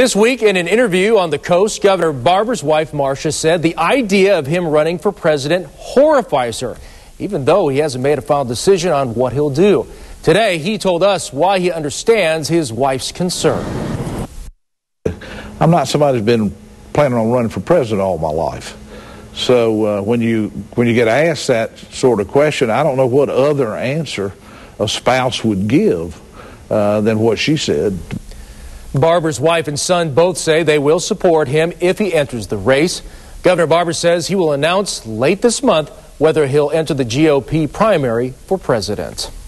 This week, in an interview on the coast, Governor Barbour's wife, Marcia, said the idea of him running for president horrifies her, even though he hasn't made a final decision on what he'll do. Today, he told us why he understands his wife's concern. I'm not somebody who's been planning on running for president all my life. So when you get asked that sort of question, I don't know what other answer a spouse would give than what she said. Barbour's wife and son both say they will support him if he enters the race. Governor Barbour says he will announce late this month whether he'll enter the GOP primary for president.